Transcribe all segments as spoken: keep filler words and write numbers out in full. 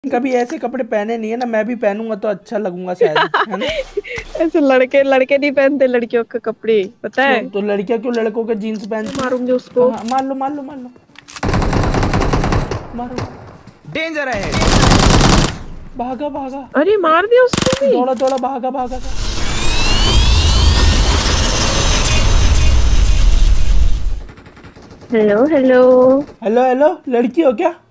कभी ऐसे कपड़े पहने नहीं है ना, मैं भी पहनूंगा तो अच्छा लगूंगा शायद, है ना। ऐसे लड़के लड़के नहीं पहनते लड़कियों के कपड़े, पता क्यों? है। तो लड़कियां क्यों लड़कों के जीन्स पहनती हैं? मारूंगी उसको। कहाँ? मार लो मार लो मार लो, मारो मारो। डेंजर है। भागा भागा, अरे मार दिया उसको भी। दौड़ा दौड़ा, भागा भागा था। Hello hello. हेलो हेलो, लड़की हो क्या?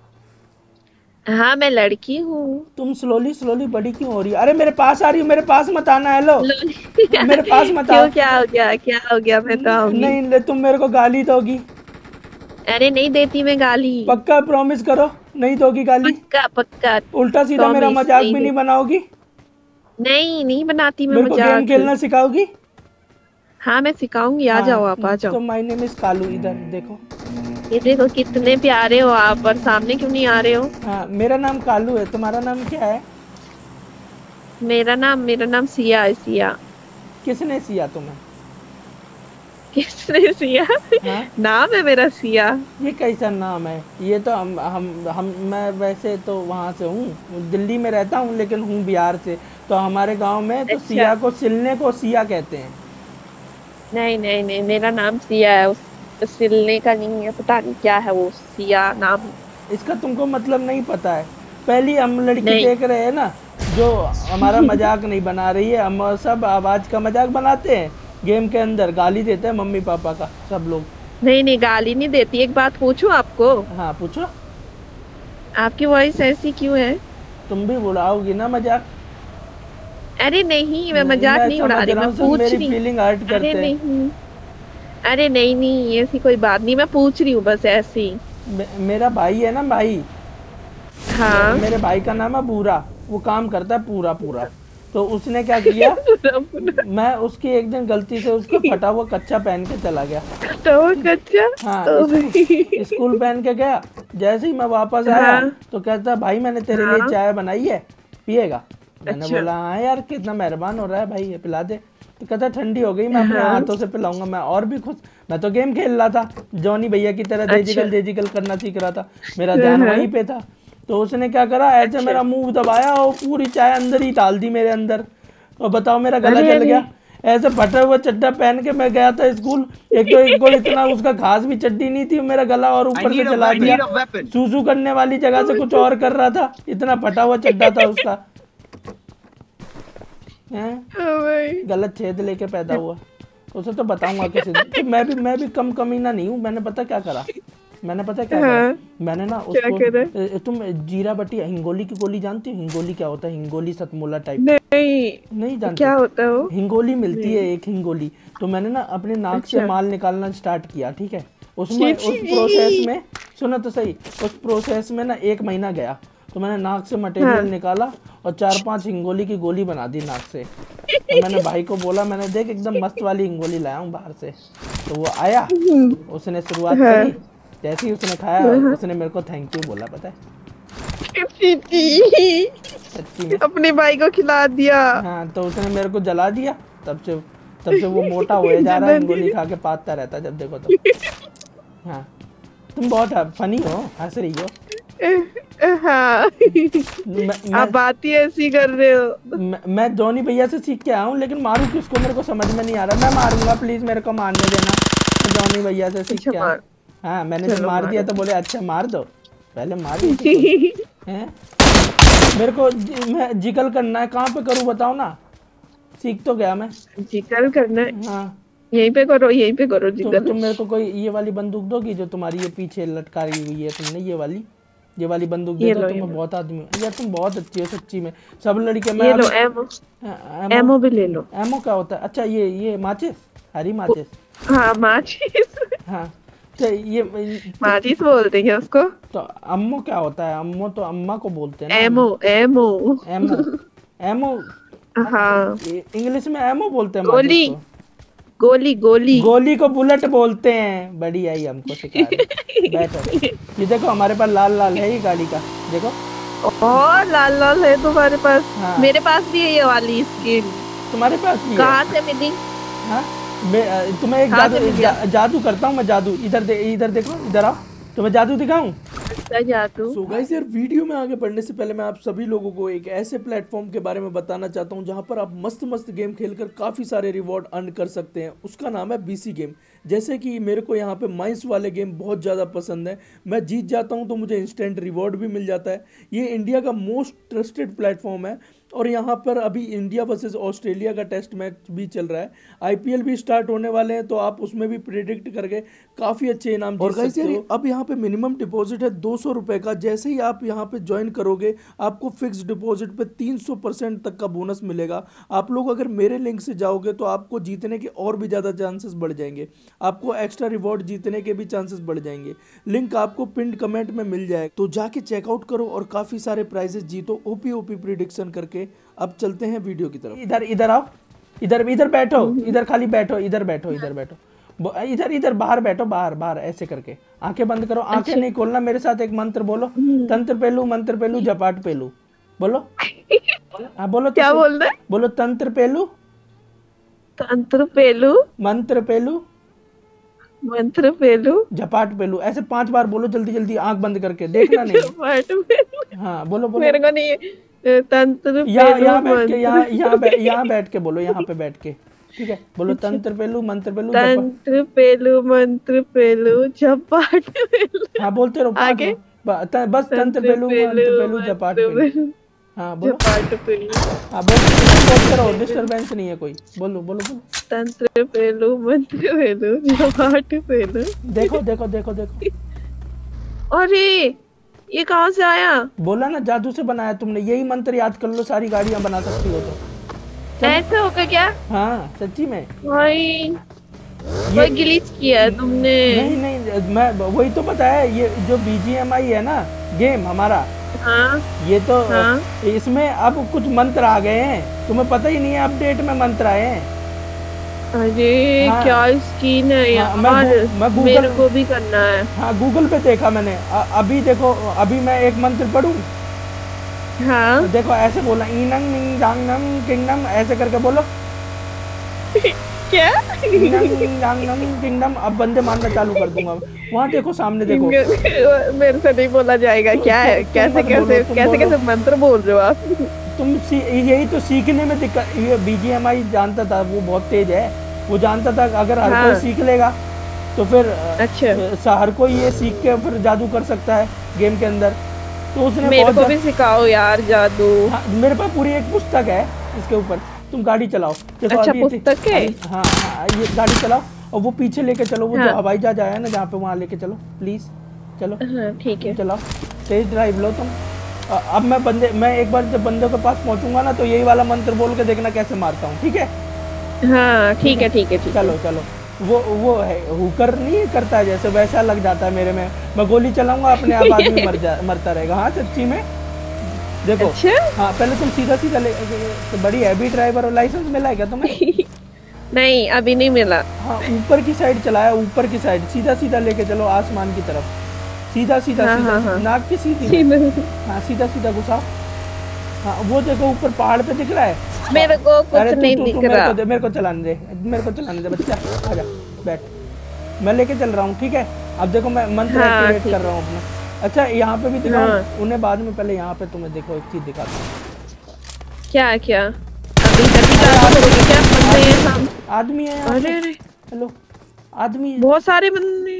हाँ मैं लड़की हूँ। तुम स्लोली स्लोली बड़ी क्यों हो रही है? अरे मेरे पास आ रही हो, मेरे पास मत आना। हेलो, मेरे पास मत आओ। क्यों, क्या हो गया, क्या हो गया, मैं तो आऊंगी। नहीं ले, तुम मेरे को गाली दोगी? अरे नहीं देती मैं गाली। पक्का प्रॉमिस करो, नहीं दोगी गाली? पक्का पक्का। उल्टा सीधा मेरा प्रॉमिस मजाक नहीं भी नहीं देती। बनाओगी? नहीं नहीं बनाती मैं मेरे को गेम मजाक। खेलना सिखाओगी? हाँ मैं सिखाऊंगी, आ हाँ जाओ आप, आ जाओ। तो माय नेम इज कालू, इधर देखो। ये देखो कितने प्यारे हो आप, और सामने क्यों नहीं आ रहे हो। हाँ मेरा नाम कालू है, तुम्हारा नाम क्या है? मेरा नाम मेरा नाम सिया है, सिया। किसने सिया तुम्हें? किसने सिया? हाँ, नाम है मेरा सिया। ये कैसा नाम है? ये तो हम हम हम मैं वैसे तो वहाँ से हूँ, दिल्ली में रहता हूँ, लेकिन हूँ बिहार से। तो हमारे गांव में तो अच्छा। सिया को सिलने को सिया कहते हैं। नहीं नहीं नहीं, मेरा नाम सिया है, उस सिलने का नहीं है, पता नहीं क्या है वो, सिया नाम। इसका तुमको मतलब नहीं पता है? पहली हम लड़की नहीं। देख रहे हैं ना, जो हमारा मजाक नहीं बना रही है। हम सब आवाज़ का मजाक बनाते हैं, गेम के अंदर गाली देते हैं मम्मी पापा का सब लोग। नहीं नहीं गाली नहीं देती, एक बात पूछूं आपको। हाँ पूछो। आपकी वॉइस ऐसी क्यों है? तुम भी उड़ाओगी ना मजाक? अरे नहीं, मैं नहीं, मजाक मैं नहीं उड़ा समझ रही, रहा मैं हूँ, सब पूछ मेरी रही। फीलिंग हर्ट अरे करते हैं। नहीं। अरे नहीं नहीं, ऐसी कोई बात नहीं, मैं पूछ रही हूँ बस ऐसे ही। मे, मेरा भाई है ना भाई, मे, हाँ। मेरे भाई का नाम है बूरा। वो काम करता है पूरा पूरा। तो उसने क्या किया, पूरा पूरा। मैं उसकी एक दिन गलती से उसका फटा हुआ कच्चा पहन के चला गया। तो कच्चा। हाँ, ओ स्कूल भाई। स्कूल पहन के गया। जैसे ही मैं वापस आया हाँ तो कहता, भाई मैंने तेरे लिए हाँ। चाय बनाई है, पिएगा? मैंने अच्छा। बोला हाँ यार, कितना मेहरबान हो रहा है भाई, ये पिला दे। तो कहता ठंडी हो गई, मैं अपने हाँ। हाथों से पिलाऊंगा। मैं और भी खुश, मैं तो गेम खेल रहा था, जॉनी भैया की तरह अच्छा। डेजिकल डेजिकल करना सीख रहा था, मेरा हाँ ध्यान हाँ। वहीं पे था। तो उसने क्या करा, ऐसे अच्छा। मेरा मुंह दबाया और पूरी चाय अंदर ही डाल दी मेरे अंदर। और बताओ मेरा गला अरे जल अरे। गया। ऐसे फटा हुआ चड्डा पहन के मैं गया था स्कूल। एक तो इनको इतना उसका खास भी चड्डी नहीं थी, मेरा गला और I ऊपर से need a जला weapon. I दिया। need a weapon. सूसू करने वाली जगह से कुछ और कर रहा था, इतना फटा हुआ चड्डा था उसका। हैं? हाँ भाई। गलत छेद लेके पैदा हुआ। उसे तो बताऊंगा किसी दिन। तो मैं भी मैं भी कम कमीना नहीं हूँ। मैंने पता क्या करा, मैंने पता क्या करा, हाँ। मैंने ना क्या उसको, करे? ए, तुम जीरा बटी हिंगोली की गोली जानती हो? हिंगोली क्या होता है? हिंगोली सतमोला टाइप। नहीं। नहीं जानते? क्या होता है वो? हिंगोली मिलती है नहीं। एक हिंगोली। तो मैंने ना अपने नाक से अच्छा। माल निकालना स्टार्ट किया, ठीक है। उसमें छी उस प्रोसेस छी। में, सुनो तो सही, उस प्रोसेस में ना एक महीना गया। तो मैंने नाक से मटेरियल हाँ। निकाला और चार पांच हिंगोली की गोली बना दी नाक से। तो मैंने भाई को बोला, मैंने देख एकदम मस्त वाली हिंगोली लाया हूँ बाहर से। तो वो आया, उसने शुरुआत हाँ। करी। जैसे ही उसने खाया, हाँ। उसने मेरे को थैंक यू बोला, पता है? छी छी। सच्ची में। अपने भाई को खिला दिया। हाँ, तो उसने मेरे को जला दिया। तब से तब से वो मोटा हुए जा रहा है, जला हिंगोली दिया। खा के पातता रहता है जब देखो तो। हाँ, तुम बहुत फनी हो, हंस रही हो। हाँ। मैं आप मैं बात ही ऐसी कर रहे हो। मैं, मैं जॉनी भैया से सीख के आया हूँ, लेकिन मारूं किसको मेरे को समझ में नहीं आ रहा। मैं मारूंगा, प्लीज मेरे को मारने देना। मैं जॉनी भैया से सीख अच्छा के आया। मार। हाँ, मैंने जब चलो मार दिया मारो। तो बोले अच्छा मार दो, पहले मारिए तो खुद। हैं? मेरे को जि- मैं जिगल करना है, कहाँ पे करूँ बताओ ना, सीख तो गया मैं। जिगल करना है। हाँ, यहीं पे करो, यहीं पे करो तो जिगल। तुम मेरे को कोई ये वाली बंदूक दोगी जो तुम्हारी ये पीछे लटकारी हुई है तुमने, ये वाली, ये वाली बंदूक दे ये दो। लो, ये तुम्हें लो। बहुत आदमी हो यार, तुम बहुत अच्छी हो सच्ची में। सब लड़के मैं ये लो अभी, एमो। एमो, एमो भी ले लो। एमो क्या होता है? अच्छा ये ये माचिस, हरी वो- माचिस। हाँ माचिस। हाँ, तो ये तो, माचिस बोलते हैं उसको। तो अम्मो क्या होता है? अम्मो तो अम्मा को बोलते हैं ना। एमो एमो। एमो, एमो हाँ। इंग्लिश में एमो बोलते हैं माचिस गोली। को। गोली गोली। गोली को बुलेट बोलते हैं। बड़ी आई हमको सिखा रही। बैठो, ये देखो हमारे पास लाल लाल है ये गाड़ी का, देखो। और लाल लाल है तुम्हारे पास? हाँ, मेरे पास भी है ये वाली स्किन। तुम्हारे पास भी है? कहाँ से मिली? हाँ, मैं अ, तुम्हें एक कहाँ जादू से मिली जा, आपको? जादू करता हूँ मैं, जादू। इधर दे, इधर देखो, इधर आओ, तुम्हें जादू दिखाऊं। कैसा जादू? सो गाइस यार, वीडियो में आगे बढ़ने से पहले मैं आप सभी लोगों को एक ऐसे प्लेटफॉर्म के बारे में बताना चाहता हूं जहां पर आप मस्त मस्त गेम खेलकर काफ़ी सारे रिवॉर्ड अर्न कर सकते हैं। उसका नाम है बीसी गेम। जैसे कि मेरे को यहाँ पे माइंस वाले गेम बहुत ज़्यादा पसंद है। मैं जीत जाता हूँ तो मुझे इंस्टेंट रिवॉर्ड भी मिल जाता है। ये इंडिया का मोस्ट ट्रस्टेड प्लेटफॉर्म है और यहाँ पर अभी इंडिया वर्सेस ऑस्ट्रेलिया का टेस्ट मैच भी चल रहा है। आईपीएल भी स्टार्ट होने वाले हैं तो आप उसमें भी प्रेडिक्ट करके काफ़ी अच्छे इनाम जीत सकते हो। अब यहाँ पे मिनिमम डिपॉजिट है दो सौ रुपये का। जैसे ही आप यहाँ पे ज्वाइन करोगे आपको फिक्स डिपॉजिट पे तीन सौ परसेंट तक का बोनस मिलेगा। आप लोग अगर मेरे लिंक से जाओगे तो आपको जीतने के और भी ज़्यादा चांसेस बढ़ जाएंगे। आपको एक्स्ट्रा रिवॉर्ड जीतने के भी चांसेस बढ़ जाएंगे। लिंक आपको पिंड कमेंट में मिल जाएगा, तो जाके चेकआउट करो और काफ़ी सारे प्राइजेस जीतो ओपी ओपी प्रिडिक्शन करके। अब चलते हैं वीडियो की तरफ। इधर इधर आओ, इधर इधर बैठो, इधर खाली बैठो, इधर बैठो, इधर बैठो, इधर इधर बाहर बैठो, बाहर बाहर ऐसे करके आंखें बंद करो। आंखें नहीं खोलना। मेरे साथ एक मंत्र बोलो, तंत्र पेलू मंत्र पेलू जपाट पेलू। बोलो हाँ बोलो तो क्या बोल रहे? बोलो तंत्र पेलू तंत्र पेलू मंत्र पेलू मंत्र पेलू झपाट पेलू। ऐसे पांच बार बोलो, जल्दी जल्दी आंख बंद करके, देखना नहीं। झपाट पेलू। हाँ बोलो बोलो। मेरे को नहीं तंत्र यहाँ यहाँ बैठ के यहाँ यहाँ यहाँ बैठ के बोलो, यहाँ पे बैठ के, ठीक है। बोलो तंत्र पेलू मंत्र पेलू तंत्र पेलू मंत्र पेलू झपाट पेलू। हाँ बोलते रहो आगे बस। तंत्र पेलू मंत्र पेलू झपाट पेलू। हाँ बोलो झपाट पेलू। हाँ बोलते रहो, डिस्टरबेंस नहीं है कोई। बोलो बोलो बोलो। तंत्र पेलू मंत्र पेलू झपाट पेलू। देखो देखो देखो देखो। अरे ये कहाँ से आया? बोला ना जादू से बनाया तुमने। यही मंत्र याद कर लो, सारी गाड़ियाँ बना सकती हो। तो ऐसे होगा क्या? हाँ सच्ची में भाई कोई ग्लिच किया है तुमने? नहीं नहीं, मैं वही तो बताया। ये जो बीजीएमआई है ना गेम हमारा, हाँ ये तो हाँ? इसमें अब कुछ मंत्र आ गए हैं, तुम्हें पता ही नहीं है। अपडेट में मंत्र आए हैं। अरे हाँ, क्या स्किन है यार। हाँ, मैं, मैं गूगल, मेरे को भी करना है। हाँ गूगल पे देखा मैंने। अ, अभी देखो, अभी मैं एक मंत्र पढ़ूं। हाँ देखो ऐसे बोला, इनंग मिंग जांगनम किंगडम, ऐसे करके बोलो। क्या? किंगडम। अब बंदे मारना चालू कर दूंगा। वहाँ देखो, सामने देखो। मेरे से नहीं बोला जाएगा। क्या है? कैसे कैसे कैसे कैसे मंत्र बोल रहे हो आप? तुम यही तो सीखने में दिक्कत। ये बीजीएमआई जानता था, वो बहुत तेज है। वो जानता था अगर हर हाँ। कोई सीख लेगा तो फिर अच्छा हर कोई ये सीख के फिर जादू कर सकता है गेम के अंदर। तो उसने मेरे को भी सिखाओ यार जादू। हाँ, मेरे पास पूरी एक पुस्तक है इसके ऊपर। तुम गाड़ी चलाओ। देखो अच्छा, अभी पुस्तक है? हाँ हाँ, ये गाड़ी चलाओ और वो पीछे लेके चलो। वो हाँ। जो हवाई जहाज आया ना जहाँ पे, वहाँ लेके चलो प्लीज। चलो हाँ ठीक है, चलाओ, तेज ड्राइव लो तुम। अब मैं बंदे मैं एक बार जब बंदे के पास पहुंचूंगा ना तो यही वाला मंत्र बोल के देखना कैसे मारता हूँ, ठीक है? हाँ ठीक है ठीक है ठीक है। चलो चलो। वो वो है हुकर नहीं करता है जैसे, वैसा लग जाता है मेरे में। मैं गोली चलाऊंगा अपने आप आदमी मर जा मरता रहेगा। हाँ सच्ची में देखो। अच्छा? हाँ पहले तुम सीधा सीधा ले, तो बड़ी हैवी ड्राइवर और लाइसेंस मिला है क्या तुम्हें? नहीं अभी नहीं मिला। हाँ ऊपर की साइड चलाया, ऊपर की साइड सीधा सीधा लेके चलो आसमान की तरफ। सीधा सीधा हाँ, सीधा हाँ, हाँ। नाक की सीधी में। हाँ सीधा सीधा घुसाओ। हाँ वो देखो ऊपर पहाड़ पे दिख रहा है। मेरे को कुछ अरे तू, नहीं तू, दिख तू, मेरे रहा। को दे, मेरे को चलाने दे, मेरे को चलाने दे बच्चा। आजा बैठ, मैं लेके चल रहा हूँ, ठीक है? अब देखो मैं मंत्र हाँ, एक्टिवेट कर रहा हूँ अपना। अच्छा यहाँ पे भी दिखाऊं? हाँ। उन्हें बाद में, पहले यहाँ पे तुम्हें देखो एक चीज दिखाता हूँ। क्या क्या? अभी तभी जादू करोगे क्या? बंदे हैं सामने। आदमी है यहाँ अरे पे। अरे हेलो आदमी है, बहुत सारे बंदे।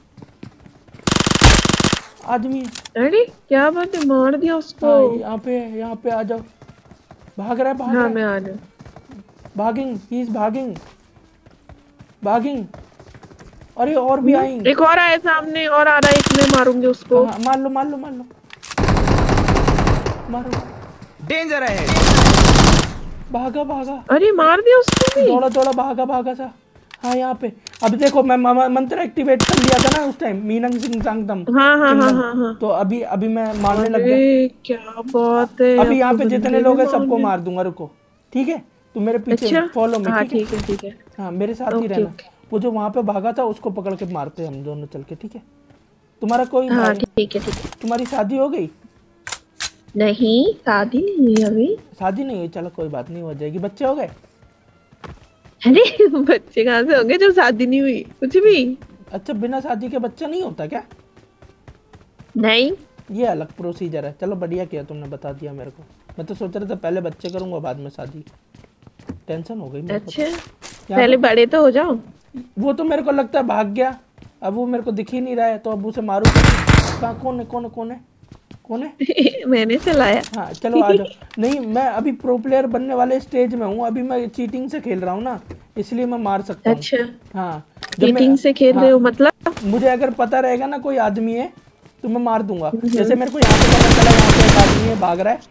आदमी है। अरे क्या बात है, मार दिया उसको। हाँ, यहाँ पे यहाँ पे आ जाओ। भाग रहा है, भाग हाँ रहा है। मैं आ रहा हूँ। भागिंग, ही इज भागिंग भागिंग। अरे और भी आएंगे। एक और आया सामने, और आ रहा है। इसमें मारूंगी उसको। हाँ, मार लो मार लो मार लो मारो। डेंजर है। भागा भागा। अरे मार दिया उसको भी। दौड़ा दौड़ा भागा भागा सा। हाँ यहाँ पे अब देखो, मैं म- मंत्र एक्टिवेट कर लिया था ना उस टाइम, मीनंग सिंह सांगतम। हाँ हाँ हाँ हाँ हाँ। तो अभी अभी मैं मारने लग गया। अरे क्या बात है। अभी यहाँ अब पे तो जितने बंदे लोग हैं भी सबको मारने- मार दूंगा, रुको ठीक है? तुम मेरे पीछे अच्छा? फॉलो में, हाँ ठीक है? ठीक है ठीक है। हाँ मेरे साथ ही ओके, रहना। ओके। वो जो वहाँ पे भागा था उसको पकड़ के मारते हम दोनों चल के, ठीक है? तुम्हारा कोई हाँ भाई, ठीक है ठीक है। तुम्हारी शादी हो गई? नहीं शादी नहीं हुई अभी। शादी नहीं हुई, चलो कोई बात नहीं, हो जाएगी। बच्चे हो गए? अरे बच्चे कहाँ से होंगे जब शादी नहीं हुई कुछ भी। अच्छा बिना शादी के बच्चा नहीं होता क्या? नहीं। ये अलग प्रोसीजर है। चलो बढ़िया किया तुमने बता दिया मेरे को। मैं तो सोच रहा था पहले बच्चे करूंगा बाद में शादी। टेंशन हो गई मेरे को। अच्छा यहाँ पहले पे बड़े तो हो जाओ। वो तो मेरे को लगता है भाग गया। अब वो मेरे को दिख ही नहीं रहा है तो अब उसे मारू कहाँ? कौन है कौन है कौन है कौन है? मैंने चलाया। हाँ चलो आ जाओ। नहीं मैं अभी प्रो प्लेयर बनने वाले स्टेज में हूँ। अभी मैं चीटिंग से खेल रहा हूँ ना, इसलिए मैं मार सकता हूँ। अच्छा हाँ जब मैं चीटिंग से खेल हाँ रहे हो मतलब? मुझे अगर पता रहेगा ना कोई आदमी है तो मैं मार दूंगा। जैसे हम्म। मेरे को यहाँ पे पता चला यहाँ पे एक आदमी है भाग रहा है,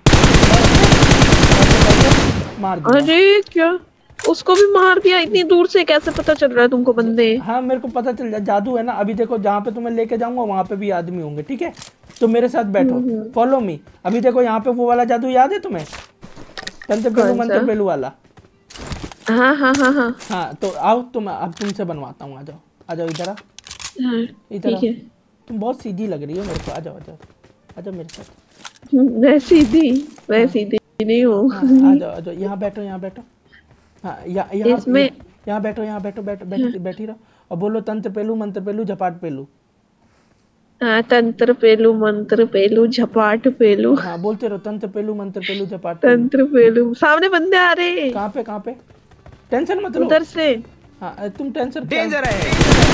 ऐसे करके मार दिया। अरे क्या उसको भी मार दिया? इतनी दूर से कैसे पता चल रहा है तुमको बंदे? हाँ मेरे को पता चल जाए, जादू है ना। अभी देखो जहाँ पे तुम्हें लेके जाऊंगा वहां पे भी आदमी होंगे, ठीक है? तो मेरे साथ बैठो, हम्म। Follow me. अभी देखो यहाँ पे वो वाला जादू याद है तुम्हें, तंत्र पेलू कौन मंत्र सा? पेलू वाला? हाँ हाँ हाँ हाँ हाँ तो आओ तुम, अब तुमसे बनवाता हूँ। आ जाओ आ जाओ इधर आओ, हाँ इधर आओ। ठीक है। तुम बहुत सीधी लग रही हो मेरे को। आ जाओ आ जाओ आ जाओ मेरे साथ। हम्म, मैं सीधी मैं हाँ सीधी नहीं हूँ। हाँ आ जाओ आ जाओ। यहाँ बैठो यहाँ बैठो। हाँ यहाँ यहाँ इसमें यहाँ यहाँ बैठो यहाँ बैठो बैठो बैठी बैठी रहो और बोलो तंत्र पेलू मंत्र पेलू झपाट पेलू। हाँ, तंत्र पेलू मंत्र पेलू झपाट पेलू। हाँ बोलते रहो तंत्र पेलू मंत्र पेलू झपाट पेलू। तंत्र पेलू। सामने बंदे आ रहे कहाँ पे कहाँ पे? टेंशन मत लो। उधर से। हाँ अ, तुम टेंशन डेंजर है।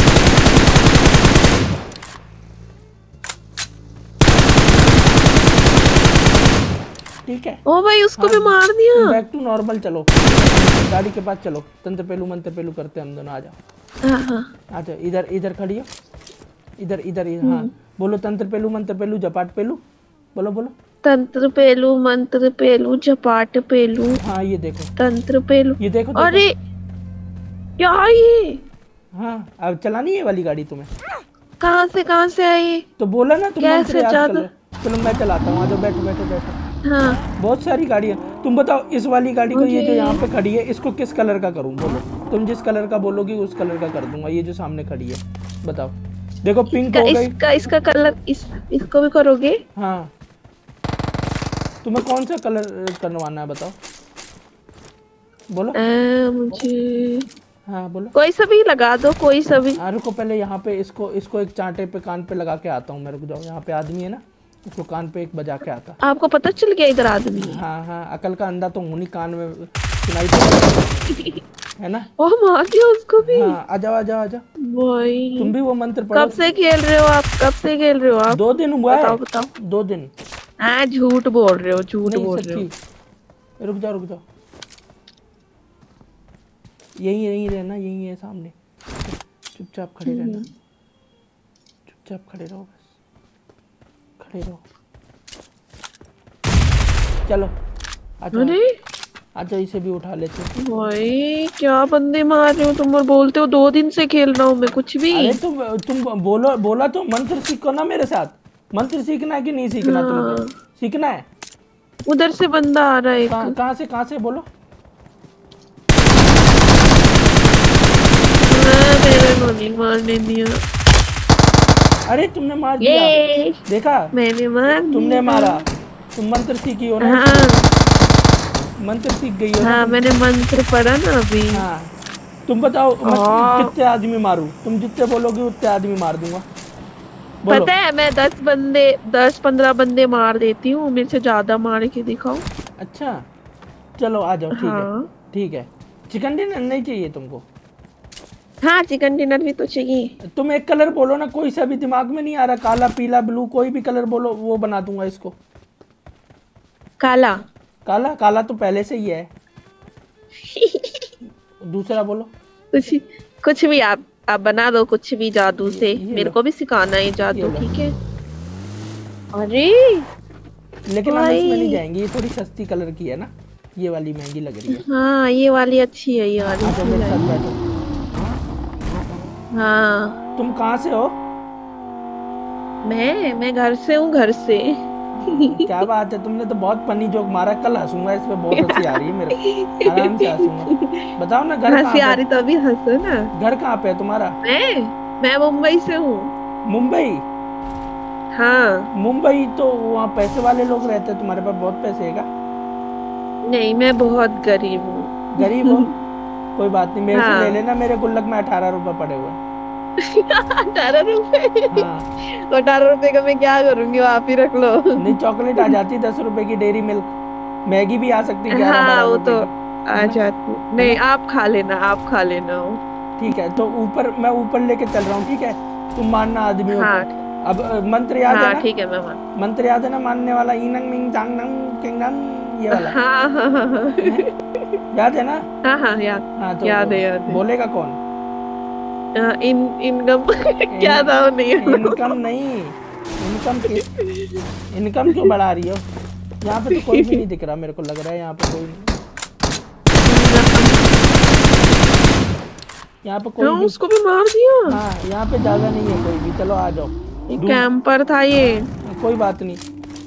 ठीक है। ओ भाई उसको हाँ भी मार दिया। बैक टू नॉर्मल चलो, गाड़ी के पास चलो। तंत्र पेलू मंत्र पेलू करते हैं हम दोनों। आ जाओ हाँ हाँ आ जाओ। इधर इधर खड़ी हो, इधर इधर इधर। हाँ बोलो तंत्र पेलू मंत्र पेलू झपाट पेलू। बोलो बोलो। तंत्र पेलू मंत्र पेलू झपाट पेलू। हाँ ये देखो तंत्र पेलू। ये देखो देखो। अरे क्या ये? हाँ अब चलानी है वाली गाड़ी तुम्हें? कहाँ से कहाँ से आई? तो बोला ना तुम मंत्र कैसे याद कर जादू? लो। चलो मैं चलाता हूँ। आ जाओ बैठो बैठो बैठो। हाँ बहुत सारी गाड़ियाँ। तुम बताओ इस वाली गाड़ी को, ये जो मुझे यहाँ पे खड़ी है, इसको किस कलर का करूँ? बोलो। तुम जिस कलर का बोलोगी उस कलर का कर दूंगा। ये जो सामने खड़ी है बताओ। देखो पिंक इसका हो गई। इसका इसका कलर इस इसको भी करोगे? हाँ तुम्हें कौन सा कलर करवाना है बताओ, बोलो। आ, मुझे हाँ बोलो। कोई सा भी लगा दो, कोई सा भी। हाँ रुको पहले यहाँ पे इसको इसको एक चांटे पे कान पे लगा के आता हूँ। मेरे को जाओ, यहाँ पे आदमी है ना, उसको कान पे एक बजा के आता। आपको पता चल गया इधर आदमी है? हाँ हाँ अकल का अंधा तो हूँ नहीं, कान में सुनाई तो है ना। ओह मार दिया उसको भी। हाँ आ जाओ आ जाओ आ जाओ। भाई तुम भी वो मंत्र पढ़ो। कब से खेल रहे हो आप? कब से खेल रहे हो आप? दो दिन हुआ है। बताओ बताओ। दो दिन। हाँ झूठ बोल रहे हो, झूठ नहीं बोल रहे हो। सच्ची। रुक जाओ रुक जाओ। यही यही रहना, यही है सामने। चुपचाप खड़े रहना, चुपचाप खड़े रहो, बस खड़े रहो। चलो आ जाओ अरे आ जाओ, इसे भी उठा लेते हैं। भाई क्या बंदे मार रहे हो तुम और बोलते हो दो दिन से खेल रहा हूँ मैं कुछ भी। अरे तुम तुम बोलो, बोला तो मंत्र सीखो ना मेरे साथ। मंत्र सीखना है कि नहीं सीखना? हाँ। तुमको सीखना है। उधर से बंदा आ रहा है एक। कहाँ कहाँ से कहाँ से बोलो। हाँ, मेरे को नहीं मारने दिया। अरे तुमने मार दिया, ये देखा? मैंने मार तुमने दिया। मारा। तुम मंत्र सीखी हो ना, हाँ मंत्र सीख गई हो ना हाँ तुम। मैंने मंत्र पढ़ा ना अभी। हाँ तुम बताओ मैं हाँ। कितने आदमी मारूं? तुम जितने बोलोगे उतने आदमी मार दूंगा। बोलो। पता है मैं दस बंदे दस पंद्रह बंदे मार देती हूँ, मेरे से ज्यादा मार के दिखाओ। अच्छा चलो आ जाओ। ठीक है हाँ ठीक है। चिकन डिनर नहीं चाहिए तुमको? हाँ चिकन डिनर भी तो चाहिए। तुम एक कलर बोलो ना, कोई सा भी दिमाग में नहीं आ रहा। काला पीला ब्लू कोई भी कलर बोलो, वो बना दूंगा इसको। काला। काला काला तो पहले से ही है। दूसरा बोलो। कुछ कुछ भी आप आप बना दो, कुछ भी जादू से। ये मेरे लो। को भी सिखाना है ये जादू, लो। ठीक है? अरे लेकिन हम इसमें नहीं भाई। जाएंगे, ये थोड़ी सस्ती कलर की है ना, ये वाली महंगी लग रही है। हाँ ये वाली अच्छी है, ये वाली आ जाओ अच्छी मेरे है। साथ बैठो। हाँ तुम कहाँ से हो? मैं मैं घर से हूँ, घर से। क्या बात है, तुमने तो बहुत फनी जोक मारा। कल हंसूंगा इस पे, बहुत हंसी आ रही है मेरे को। आराम से हंसूंगा। बताओ ना घर कहाँ हंसी आ पे? रही तो अभी हंसो ना। घर कहाँ पे है तुम्हारा? मैं मैं मुंबई से हूँ। मुंबई? हाँ मुंबई तो वहाँ पैसे वाले लोग रहते हैं, तुम्हारे पास बहुत पैसे है क्या? नहीं मैं बहुत गरीब हूँ। गरीब हो? कोई बात नहीं, मेरे से ले हाँ लेना। मेरे गुल्लक में अठारह रुपए पड़े हुए हैं। अठारह रुपए? हाँ। तो अठारह रुपए का मैं क्या करूंगी, वो आप ही रख लो। नहीं, चॉकलेट आ जाती दस रुपए की, डेयरी मिल्क। मैगी भी आ सकती ग्यारह हाँ बारह वो रुपए तो की, है आ ना? जाती। है नहीं ना? आप खा लेना, आप खा लेना वो। ठीक है, तो ऊपर मैं ऊपर लेके चल रहा हूँ, ठीक है? तुम मानना आदमियों को। हाँ ठीक। अब अ, मंत्र याद है हाँ ना? ठीक है मैं मान। मंत्र याद है ना मानने वाला, ईनंग मिंग चांग नंग किंगडम, ये वाला हाँ हाँ हाँ हाँ। है? याद है ना? हाँ हाँ याद। हाँ, तो याद है याद है। बोलेगा कौन? हाँ, इन इनकम इन क्या था वो, नहीं इनकम नहीं, इनकम की इनकम क्यों बढ़ा रही हो? यहाँ पे तो कोई भी नहीं दिख रहा, मेरे को लग रहा है यहाँ पे कोई नहीं, इनकम। यहाँ पे हाँ कोई भी। उसको भी मार दिया। हाँ, यहाँ पे ज्यादा नहीं है कोई भी, चलो आ जाओ। ये ढूंढ, कैंपर था ये। कोई बात नहीं,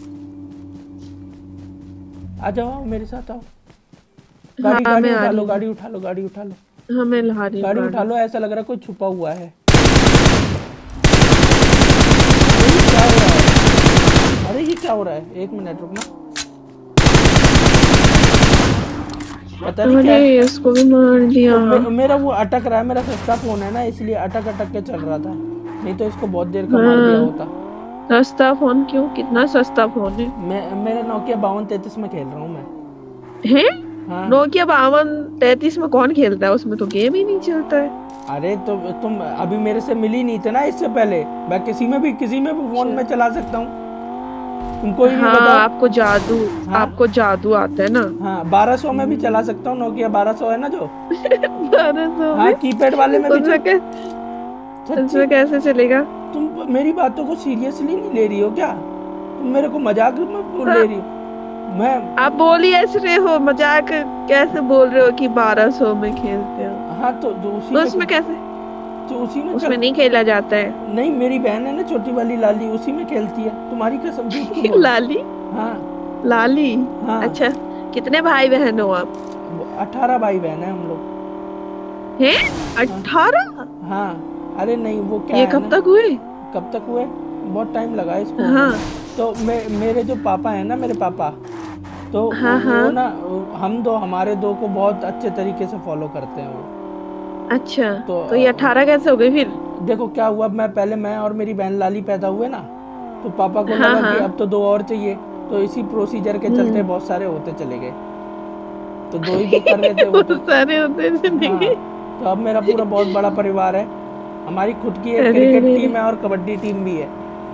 आ जाओ, आओ मेरे साथ आओ। गाड़ी हाँ गाड़ी मैं आ उठा रही लो, हूँ। गाड़ी उठा लो, गाड़ी उठा लो, हाँ मैं ला रही हूँ गाड़ी उठा गाड़ी। लो। ऐसा लग रहा है कोई छुपा हुआ है। अरे ये क्या हो रहा है? अरे ये क्या हो रहा है? एक मिनट रुकना, पता नहीं क्या अरे है। इसको भी मार दिया। तो मे, मेरा वो अटक रहा है, मेरा सस्ता फोन है ना, इसलिए अटक अटक के चल रहा था, नहीं तो इसको बहुत देर का मार दिया हाँ होता। सस्ता फोन क्यों, कितना सस्ता फोन है? मैं मेरा नोकिया बावन तैतीस में खेल रहा हूँ मैं। हैं? हाँ। नोकिया बावन तैतीस में कौन खेलता है, उसमें तो गेम ही नहीं चलता है। अरे तो तुम अभी मेरे से मिली नहीं थे ना इससे पहले, मैं किसी में भी किसी में भी फोन में चला सकता हूँ। तुम कोई भी हाँ बताओ। आपको जादू, हाँ आपको जादू आता है ना। हाँ, बारह सौ में भी चला सकता हूँ, नोकिया बारह सौ है ना जो। बारह सौ हाँ, में? कीपैड वाले में भी उसमें चल। कै, सच्ची, उसमें कैसे चलेगा? तुम मेरी बातों को सीरियसली नहीं ले रही हो क्या? तुम मेरे को मजाक में बोल ले हाँ, रही हो? मैं आप बोल ही ऐसे रहे हो, मजाक कैसे बोल रहे हो कि बारह सौ में खेलते हो? हाँ, तो जो उसी तो में उसमें कैसे, तो उसी में उसमें चल। नहीं खेला जाता है? नहीं, मेरी बहन है ना छोटी वाली लाली, उसी में खेलती है, तुम्हारी कसम, झूठ क्यों बोलूं? लाली? हाँ लाली? हाँ, अच्छा, कितने भाई बहन हो आप? अठारह भाई बहन है हम लोग। हैं? हाँ अठारह? हाँ, अरे नहीं, वो क्या ये है कब ना, तक हुए? कब तक हुए, बहुत टाइम लगा इसको होने हाँ में। तो मे, मेरे जो पापा है ना, मेरे पापा, तो हाँ वो हाँ। ना, हम दो हमारे दो को बहुत अच्छे तरीके से फॉलो करते हैं वो। अच्छा, तो तो ये अठारह कैसे हो गई फिर? देखो क्या हुआ, मैं पहले मैं और मेरी बहन लाली पैदा हुए ना, तो पापा को हाँ लगा कि हाँ। अब तो दो और चाहिए, तो इसी प्रोसीजर के चलते हम्म। बहुत सारे होते चले गए, तो दो ही जो कर रहे थे वो वो तो। सारे होते हाँ, चलेंगे। तो अब मेरा पूरा बहुत बड़ा परिवार है, हमारी खुद की एक अरे क्रिकेट अरे टीम अरे। है और कबड्डी टीम भी है।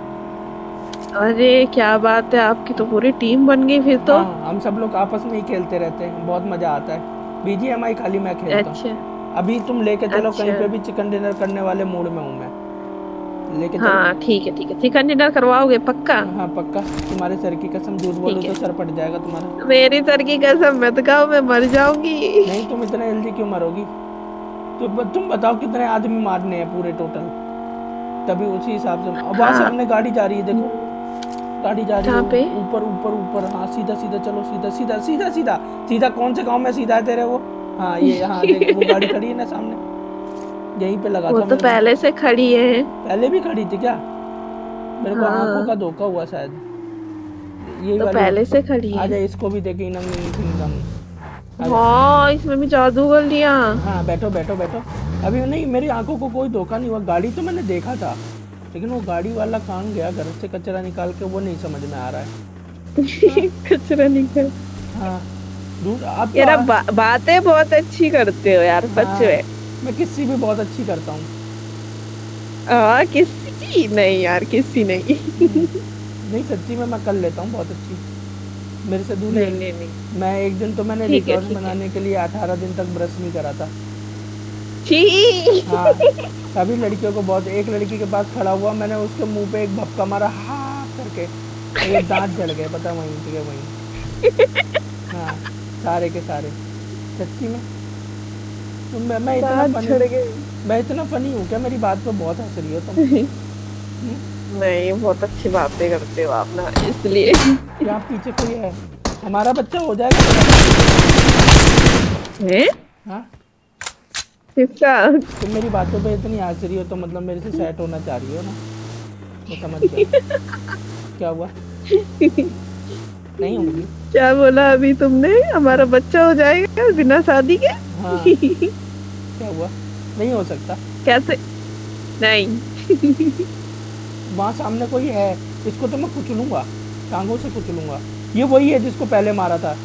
अरे क्या बात है, आपकी तो पूरी टीम बन गई फिर तो। हाँ, हम सब लोग आपस में ही खेलते रहते हैं, बहुत मज़ा आता है। बीजीएमआई खाली मैं खेलता अच्छा हूँ। अभी तुम लेके चलो कहीं अच्छा। पे भी, चिकन डिनर करने वाले मूड में हूँ मैं, लेके चलो। हाँ ठीक है ठीक है, चिकन डिनर करवाओगे पक्का? हाँ पक्का, तुम्हारे सर की कसम, झूठ बोलूँ ठीक तो है। सर पट जाएगा तुम्हारा। मेरी सर की कसम मत खाओ, मैं मर जाऊंगी। नहीं, तुम इतने जल्दी क्यों मरोगी? तो ब- तुम बताओ कितने आदमी मारने हैं पूरे टोटल, तभी उसी हिसाब से। अब वहाँ हाँ। सामने गाड़ी जा रही है, देखो गाड़ी जा रही है, कहाँ पे? ऊपर ऊपर ऊपर। हाँ, सीधा सीधा चलो, सीधा सीधा सीधा सीधा सीधा। कौन से गांव में सीधा है तेरे वो? हाँ ये, हाँ देख, वो गाड़ी खड़ी है ना सामने, यहीं पे लगा वो था तो मेरे को। पहले से खड़ी है। पहले भी खड़ी थी क्या? मेरे को आंखों हाँ का धोखा हुआ शायद, यही तो वाली पहले है। से खड़ी आ है। जाए, इसको भी देखे इनम किंगडम। आ जा। हाँ इसमें भी जादू कर लिया। हाँ, बैठो बैठो बैठो। अभी नहीं, मेरी आंखों को कोई धोखा नहीं हुआ, गाड़ी तो मैंने देखा था, लेकिन वो गाड़ी वाला कहाँ गया, घर से कचरा निकाल के, वो नहीं समझ में आ रहा है। हाँ कचरा निकल। हाँ, दूर आप तो यार आप आ, बा, बातें बहुत अच्छी करते हो यार, सच हाँ, में। मैं किस्सी भी बहुत अच्छी करता हूँ। हाँ किसी नहीं यार, किसी नहीं। हम्म, नहीं सच्ची में मैं कर लेता हूँ बहुत अच्छी, मेरे से दूर नहीं है। नहीं नहीं। मैं एक दिन तो मैंने ठीक है रिकॉर्ड ठीक है। बनाने के लिए अठारह दिन तक ब्रश नहीं करा था। छी। हाँ, सभी लड़कियों को बहुत, एक लड़की के पास खड़ा हुआ, मैंने उसके मुंह पे एक भपका मारा, हाँ करके, मेरे दांत जल गए, पता वहीं के वहीं। हाँ, सारे के सारे, सच्ची में। तो मैं मैं इतना दांत फनी झड़ गए। मैं इतना फनी हूँ क्या? मेरी बात पे बहुत हंस रही हो तुम? हम्म? नहीं बहुत अच्छी बातें करते हो आप ना, इसलिए। क्या पीछे कोई है? हमारा बच्चा हो जाएगा तुम्हारा? हैं? हाँ, किसका? तुम मेरी बातों पे इतनी हंस रही हो तो मतलब मेरे से सेट होना चाह रही हो ना, मैं समझ गया। क्या हुआ? नहीं होगी। क्या बोला अभी तुमने, हमारा बच्चा हो जाएगा बिना शादी के? हाँ, क्या हुआ? नहीं हो सकता। कैसे? नहीं। वहाँ सामने कोई है, इसको तो मैं कुचलूंगा, टांगों से कुचलूंगा। ये वही है जिसको पहले मारा था।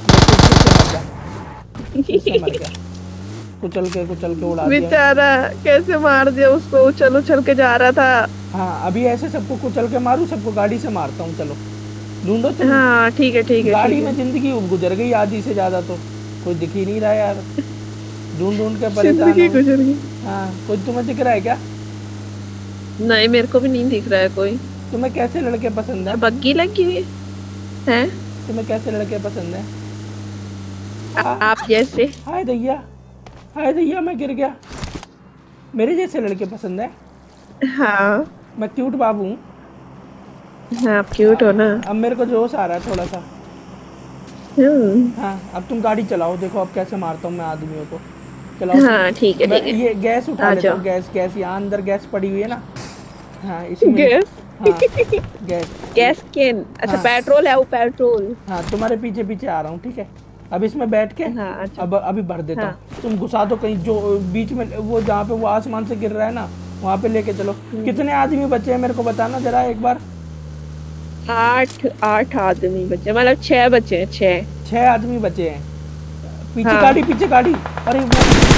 फिर से मर गया, कुचल के कुचल के उड़ा दिया। बेचारा कैसे मार दिया उसको, उछल उछल के जा रहा था। हाँ अभी ऐसे सबको कुचल के मारूं, सबको गाड़ी से मारता हूँ। चलो ढूंढो तुम। हाँ ठीक है ठीक है गाड़ी ठीक में है। जिंदगी गुजर गई आधी से ज्यादा, तो कोई दिख ही नहीं रहा यार, ढूंढ ढूंढ के परेशान जिंदगी हूँ। गुजर गई। हाँ कोई तुम्हें दिख रहा है क्या? नहीं मेरे को भी नहीं दिख रहा है कोई। तुम्हें कैसे लड़के पसंद है? बग्गी लगी हुई है। तुम्हें कैसे लड़के पसंद है? आ- हाँ। आप जैसे। हाय दैया, हाय दैया मैं गिर गया। मेरे जैसे लड़के पसंद है? हाँ मैं क्यूट बाबू हूँ। हाँ आप क्यूट हो ना। अब मेरे को जोश आ रहा है थोड़ा सा। हम्म। हाँ अब तुम गाड़ी चलाओ, देखो अब कैसे मारता हूँ मैं आदमियों को। चलाओ हाँ ठीक है तुम। मैं ठीक है। ये गैस उठा आ लेता जाओ। हूँ, गैस गैस यहाँ अंदर गैस पड़ी हुई है ना। हाँ इसी में। गैस। हाँ गैस। गैस कैन, अच्छा हाँ पेट्रोल है वो, पेट्रोल। हाँ तुम्हारे पीछे पीछे आ रहा हूँ, ठीक है। अब इसमें बैठ के हाँ अच्छा। अब अभी भर देता हाँ। हूँ। तुम घुसा दो कहीं, जो बीच में वो जहाँ पे वो आसमान से गिर रहा है ना, वहाँ पे लेके चलो। हम्म। कितने आदमी बचे हैं मेरे को बताना जरा एक बार। आठ आठ आदमी बचे, मतलब छह बचे हैं, छह। छह आदमी बचे हैं। पीछे हाँ। गाड़ी, पीछे गाड़ी। अरे वो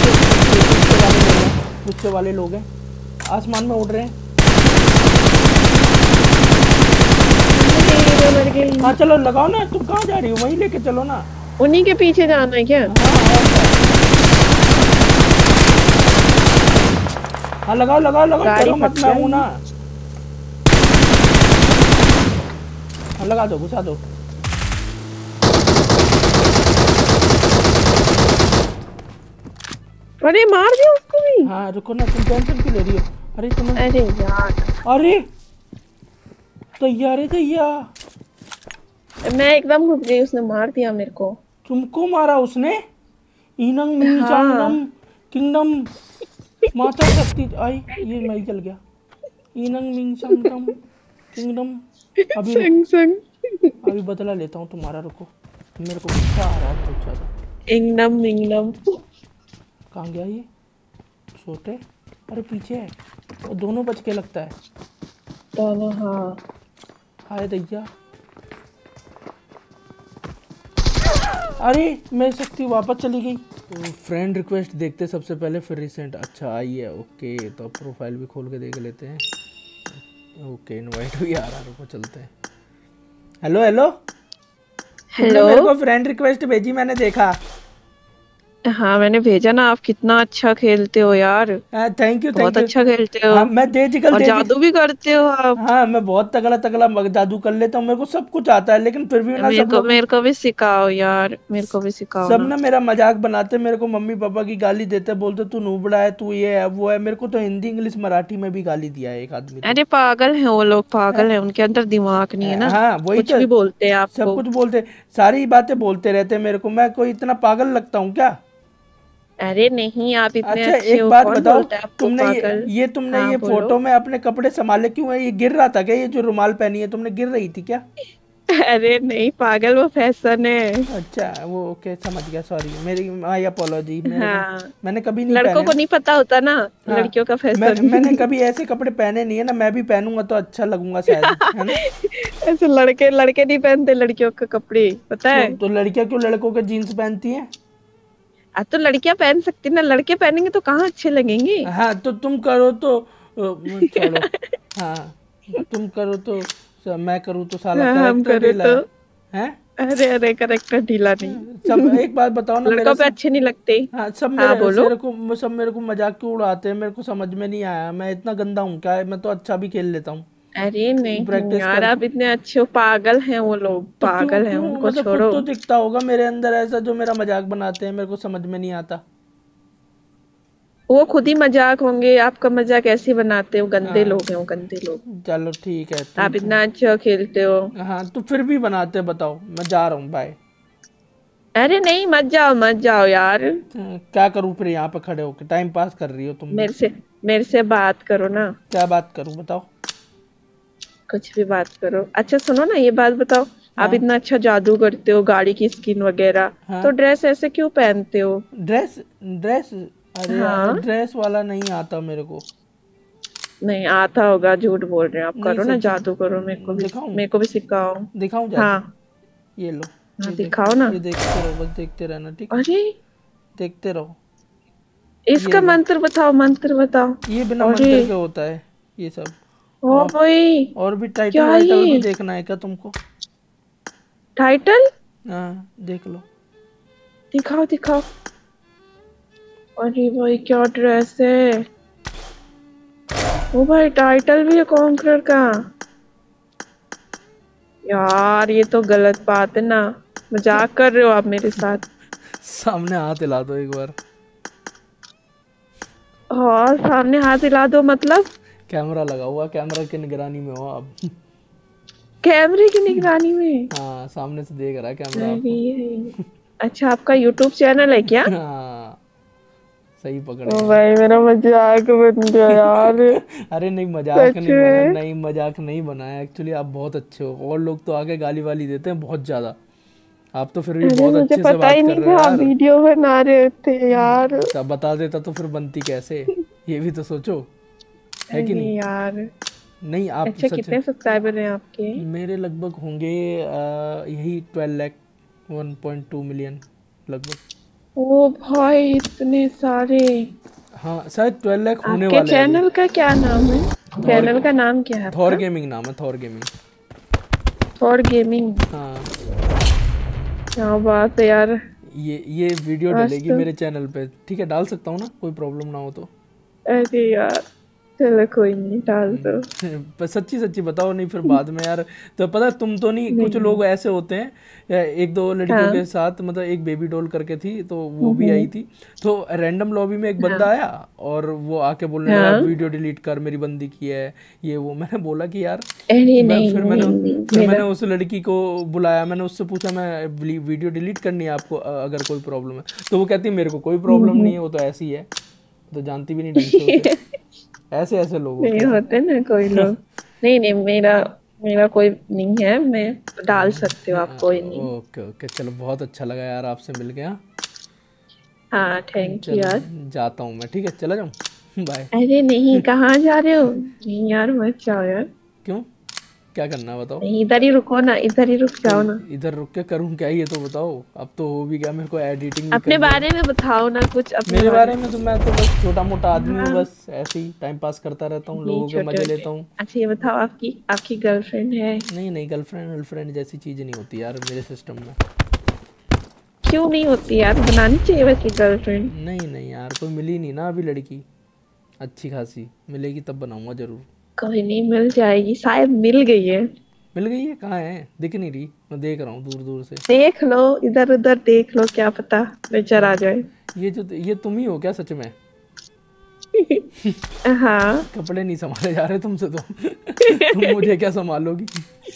गुस्से गुस्से वाले लोग हैं, आसमान में उड़ रहे हैं। मर गई। हाँ चलो लगाओ ना, तुम कहाँ जा रही हो? वहीं लेके चलो ना। उन्हीं के पीछे जाना है क्या? हाँ और क्या? हाँ लगाओ लगाओ लगाओ, गाड़ी डरो मत, फट मैं हूँ जाएगी। ना। हाँ लगा दो, घुसा दो। अरे मार दिया उसको भी। हाँ रुको ना, तुम टेंशन क्यों ले रही हो? अरे तुम्हें, अरे यार अरे दैया, अरे दैया मैं एकदम घुस गई, उसने मार दिया मेरे को। तुमको मारा उसने? इनंग मिंग चांगनम हाँ। किंगडम माता शक्ति आई, ये मैं ही चल गया। इनंग मिंग चांगनम किंगडम। अभी रुको, संग संग। अभी बदला लेता हूँ तुम्हारा, रुको। मेरे को गुस्सा आ रहा है बहुत ज़्यादा। इंगनम इंगनम। कहाँ गया ये छोटे? अरे पीछे है वो, दोनों बच के लगता है। दोनों हाँ। हाय दैया, अरे मेरी शक्ति वापस चली गई। तो फ्रेंड रिक्वेस्ट देखते सबसे पहले, फिर रिसेंट। अच्छा आई है, ओके। तो अब प्रोफाइल भी खोल के देख लेते हैं। ओके इनवाइट भी आ रहा, रुको चलते हैं। हेलो हेलो, तुमने हेलो। मेरे को फ्रेंड रिक्वेस्ट भेजी, मैंने देखा। हाँ मैंने भेजा ना, आप कितना अच्छा खेलते हो यार। थैंक यू बहुत थैंक यू। अच्छा खेलते हो। हाँ मैं डेजिकल और डेजिकल जादू भी करते हो आप। हाँ मैं बहुत तगड़ा तगड़ा मग- जादू कर लेता हूँ, मेरे को सब कुछ आता है, लेकिन फिर भी ना मेरे सब को लोग, मेरे को भी सिखाओ यार, मेरे को भी सिखाओ सब ना। ना मेरा मजाक बनाते, मेरे को मम्मी पापा की गाली देते, बोलते तू नूबड़ा है, तू ये है वो है। मेरे को तो हिंदी इंग्लिश मराठी में भी गाली दिया है एक आदमी तो। अरे पागल हैं वो लोग, है? पागल हैं, उनके अंदर दिमाग नहीं है ना। हाँ वही कुछ तो, भी बोलते हैं सब आपको। कुछ बोलते, सारी बातें बोलते रहते मेरे को। मैं कोई इतना पागल लगता हूँ क्या? अरे नहीं, आप इतने अच्छा अच्छे एक हो, बात कौन बताओ, बोलता है आपको तुमने ये पागल। ये तुमने हाँ ये बोलो। फोटो में अपने कपड़े संभाले क्यों है? ये गिर रहा था क्या? ये जो रुमाल पहनी है तुमने, गिर रही थी क्या? अरे नहीं पागल, वो फैशन है। अच्छा वो ओके, समझ गया, सॉरी, मेरी माई अपोलॉजी। मेरे को, हाँ मैंने कभी नहीं लड़कों पहने को ना। नहीं पता होता ना, हाँ लड़कियों का मैं मैंने फैशन। कभी ऐसे कपड़े पहने नहीं है ना, मैं भी पहनूंगा तो अच्छा लगूंगा शायद, है ना। ऐसे लड़के लड़के नहीं पहनते लड़कियों के कपड़े, पता तो है। तो लड़कियां क्यों लड़कों के जीन्स पहनती हैं? आज तो लड़कियां पहन सकती ना, लड़के पहनेंगे तो कहाँ अच्छे लगेंगे। हाँ तो तुम करो तो अ, छोड़ो। हाँ तुम करो तो स- मैं करूँ तो साला हाँ हम करेक्टर करे ढीला तो। है। हैं? अरे अरे करेक्टर ढीला सब नहीं। एक बात बताओ ना, मेरे लड़कों पे से, अच्छे नहीं लगते। हाँ सब हाँ मेरे बोलो। सिर को, सब मेरे को मजाक क्यों उड़ाते हैं? मेरे को समझ में नहीं आया, मैं इतना गंदा हूँ क्या? मैं तो अच्छा भी खेल लेता हूँ अरे नहीं प्रैक्टिस यार, करके। आप इतने अच्छे हो, पागल हैं वो लोग, तो क्यों पागल हैं, क्यों उनको मतलब कुछ छोड़ो। तो दिखता होगा मेरे अंदर ऐसा जो मेरा मजाक बनाते हैं, मेरे को समझ में नहीं आता। वो खुद ही मजाक होंगे, आपका मजाक ऐसे बनाते हो, गंदे हाँ लोग हैं वो, गंदे लोग। चलो ठीक है तुम, आप इतना अच्छा खेलते हो। हाँ तो फिर भी बनाते, बताओ, मैं जा रहा हूँ, बाय। अरे नहीं मत जाओ मत जाओ यार। क्या करूँ फिर यहाँ पे खड़े होके? टाइम पास कर रही हो तुम भी? मेरे से मेरे से बात करो ना। क्या बात करूँ बताओ? कुछ भी बात करो। अच्छा सुनो ना, ये बात बताओ, आप हाँ इतना अच्छा जादू करते हो, गाड़ी की स्किन वगैरह, तो हाँ। ड्रेस ऐसे क्यों पहनते हो? ड्रेस ड्रेस अरे यार हाँ ड्रेस वाला नहीं आता मेरे को। नहीं आता होगा, झूठ बोल रहे हैं आप। नहीं करो ना, सच्ची। जादू करो, मेरे को भी दिखाऊं? मेरे को भी सिखाओ। दिखाऊं जादू? हाँ ये लो। हाँ, ये दिखाओ देखो, ना। ये देखते रहो, बस देखते रहना, ठीक है? अरे देखते रहो। इसका ये लो। मंत्र बताओ, मंत्र बताओ। ये बिना अरे मंत्र के होता है ये सब। ओ और भाई, और भी टाइटल क्या वाइटल भी ये देखना है क्या तुमको? टाइटल? हाँ देख लो। दिखाओ दिखाओ। अरे भाई क्या ड्रेस है। ओ भाई टाइटल भी है कॉन्करर का। यार ये तो गलत बात है ना, मजाक कर रहे हो आप मेरे साथ। सामने हाथ हिला दो एक बार। और सामने हाथ हिला दो मतलब? कैमरा लगा हुआ, कैमरा की निगरानी में हो आप। कैमरे की निगरानी में? हाँ सामने से देख रहा है कैमरा आपको। अरे अच्छा, आपका यूट्यूब चैनल है क्या? हाँ सही पकड़े ओ हैं। भाई मेरा मजाक बन गया यार। अरे नहीं मजाक सच नहीं बना, में? नहीं मजाक नहीं बनाया एक्चुअली। आप बहुत अच्छे हो, और लोग तो आके गाली वाली देते हैं बहुत ज्यादा। आप तो फिर भी अरे बहुत मुझे अच्छे से पता बात ही कर नहीं रहे हो था आप यार। वीडियो बना रहे थे यार। तब बता देता तो फिर बनती कैसे, ये भी तो सोचो, है कि अरे नहीं? यार। नहीं आप अच्छा सच। कितने सब्सक्राइबर हैं आपके? मेरे लगभग होंगे अ, यही twelve lakh, one point two million लगभग। ओ भाई इतने सारे। हाँ शायद ट्वेल्व लाख होने आपके वाले हैं अभी। चैनल का क्या नाम है? थॉर चैनल का नाम क्या है थॉर आपका? गेमिंग नाम है, थॉर गेमिंग। Thor gaming? हाँ क्या बात है यार। ये ये वीडियो आज डलेगी तो मेरे चैनल पे, ठीक है? डाल सकता हूँ ना, कोई प्रॉब्लम ना हो तो? अरे यार, चलो कोई नहीं, डाल दो। हम्म, पर सच्ची सच्ची बताओ, नहीं फिर बाद में यार। तो पता है तुम तो नहीं, कुछ नहीं नहीं। लोग ऐसे होते हैं, या एक दो लड़कियों हाँ। के साथ, मतलब एक बेबी डॉल करके थी तो वो भी आई हम्म। थी। तो रैंडम लॉबी में एक बंदा हाँ आया और वो आके बोलने लगा हाँ। वीडियो डिलीट कर, मेरी बंदी की है ये वो। मैंने बोला कि यार, अरे मैं नहीं फिर नहीं मैंने नहीं, फिर मेरा मैंने उस लड़की को बुलाया, मैंने उससे पूछा मैं वीडियो डिलीट करनी है आपको अ- अगर कोई प्रॉब्लम है? तो वो कहती है मेरे को कोई प्रॉब्लम नहीं हम्म। है, वो तो ऐसी है। तो जानती भी नहीं ढंग से उसे। ऐसे ऐसे लोग नहीं होते हैं। होते ना कोई लोग। नहीं नहीं, मेरा मेरा कोई नहीं है, मैं डाल सकते हो आप, कोई नहीं। ओके ओके, चलो बहुत अच्छा लगा यार आपसे मिल गया। हाँ थैंक यू चलो यार। जाता हूँ मैं, ठीक है? चला जाऊँ? बाय। अरे नहीं, कहाँ जा रहे हो? नहीं यार, मत जाओ यार। क्यों, क्या करना है बताओ? नहीं, इधर ही रुको ना, इधर ही रुक तो जाओ ना। इधर रुक के करूँ क्या, ये तो बताओ? अब तो हो भी गया, मेरे को एडिटिंग भी अपने करनी है। बारे में बताओ ना, कुछ अपने मेरे बारे बारे में। में तो मैं तो बस छोटा मोटा आदमी हूँ, हाँ। बस ऐसे ही टाइम पास करता रहता हूँ, ये लोगों के छोटे मजे छोटे। लेता हूँ। अच्छा ये बताओ, आपकी आपकी गर्लफ्रेंड है? नहीं नहीं, गर्लफ्रेंड गर्लफ्रेंड जैसी चीज़ नहीं होती यार मेरे सिस्टम में। क्यों नहीं होती यार, बनानी चाहिए वैसे गर्लफ्रेंड। नहीं नहीं यार, कोई मिली नहीं ना अभी लड़की अच्छी खासी। मिलेगी तब बनाऊंगा जरूर। कोई नहीं, मिल जाएगी, शायद मिल गई है। मिल गई है? कहाँ है? दिख नहीं रही, मैं देख रहा हूँ दूर दूर से। देख लो, इधर उधर देख लो, क्या पता नजर आ हाँ, जाए। ये जो ये तुम ही हो क्या सच में? हाँ। कपड़े नहीं संभाले जा रहे तुमसे तो। तुम मुझे क्या संभालोगी?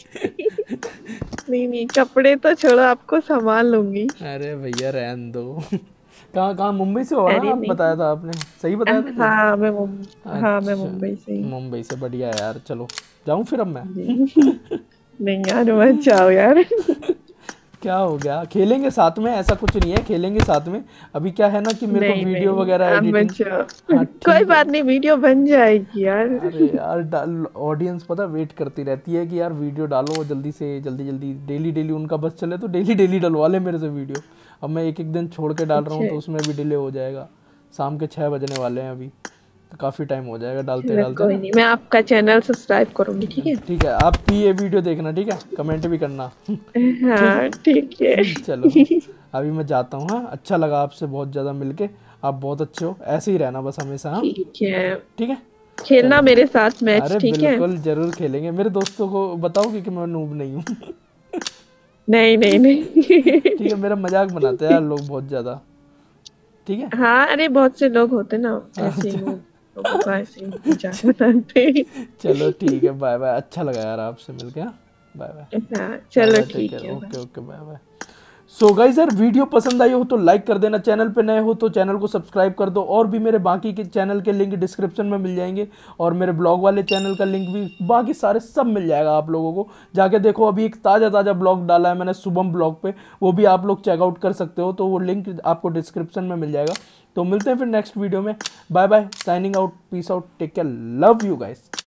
नहीं नहीं, कपड़े तो छोड़ो, आपको संभाल लूंगी। अरे भैया रहन दो। कहाँ कहाँ, मुंबई से हो ना अरे आप? नहीं। बताया था आपने, सही बताया था सही। हाँ मैं मुंबई, हाँ मैं अच्छा, मुंबई से ही। मुंबई से, बढ़िया है यार। चलो जाऊँ फिर अब मैं? जी। नहीं यार, मत जाओ यार। क्या हो गया, खेलेंगे साथ में, ऐसा कुछ नहीं है, खेलेंगे साथ में। अभी क्या है ना कि मेरे को नहीं वीडियो नहीं, वगैरह आप मत एडिटिंग। जाओ। हाँ कोई ठीक है। बात नहीं, वीडियो बन जाएगी यार। अरे यार ऑडियंस पता वेट करती रहती है कि यार वीडियो डालो जल्दी से, जल्दी जल्दी, डेली डेली उनका बस चले तो डेली डेली डलवा ले मेरे से वीडियो। अब मैं एक एक दिन छोड़ के डाल रहा हूँ अच्छा तो उसमें भी डिले हो जाएगा। शाम के छः बजने वाले हैं अभी, तो काफ़ी टाइम हो जाएगा डालते चलो डालते कोई ना। नहीं, मैं आपका चैनल सब्सक्राइब करूंगी, ठीक है? ठीक है, आप भी ये वीडियो देखना, ठीक है? कमेंट भी करना। ठीक हाँ ठीक है। है चलो, अभी मैं जाता हूँ। हाँ अच्छा लगा आपसे बहुत ज़्यादा मिलके। आप बहुत अच्छे हो, ऐसे ही रहना बस हमेशा। हाँ ठीक है। ठीक है खेलना चलो। मेरे साथ मैच, अरे ठीक है? बिल्कुल जरूर खेलेंगे, मेरे दोस्तों को बताओगे कि मैं नूब नहीं हूँ। नहीं नहीं ठीक है, नहीं। मेरा मजाक बनाते हैं यार लोग बहुत ज़्यादा, ठीक है? हाँ अरे, बहुत से लोग होते ना ऐसे ही, अच्छा, लोग लोगों का ऐसे ही मजाक बनाते हैं। चलो ठीक है, बाय बाय। अच्छा लगा यार आपसे मिलके। हाँ बाय बाय। हाँ बाय चलो बाय, टेक ठीक केयर, है। Okay okay, bye bye. So guys यार वीडियो पसंद आई हो तो लाइक कर देना, चैनल पे नए हो तो चैनल को सब्सक्राइब कर दो, और भी मेरे बाकी के चैनल के लिंक डिस्क्रिप्शन में मिल जाएंगे, और मेरे ब्लॉग वाले चैनल का लिंक भी, बाकी सारे सब मिल जाएगा आप लोगों को। जाके देखो, अभी एक ताज़ा ताज़ा ब्लॉग डाला है मैंने शुभम ब्लॉग पे, वो भी आप लोग चेकआउट कर सकते हो, तो वो लिंक आपको डिस्क्रिप्शन में मिल जाएगा। तो मिलते हैं फिर नेक्स्ट वीडियो में। Bye bye, signing out, peace out, take care, love you guys.